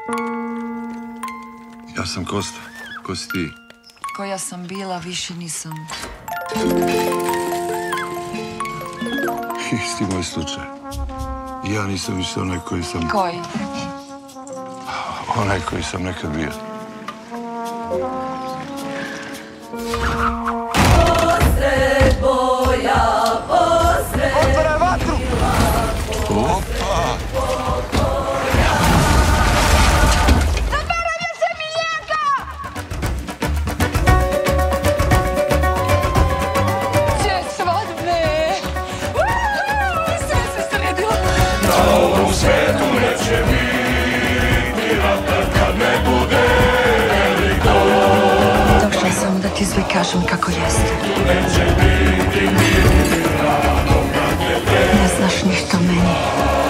Ja sam Kosta. Ko si ti? Koja sam bila, više nisam. Isti moj slučaj. Ja nisam više onaj koji sam... Koji? Onaj koji sam nekad bio. Posred boja, posred... Otvaraj vatru! Opa! Zaboravio se mi njega! Će svadbe! Sve se sredilo! Na ovom svetu neće biti rata kad ne bude veliko. Došla sam da ti sve kažem kako jeste. Neće biti mirno, Ne znaš ništa o meni.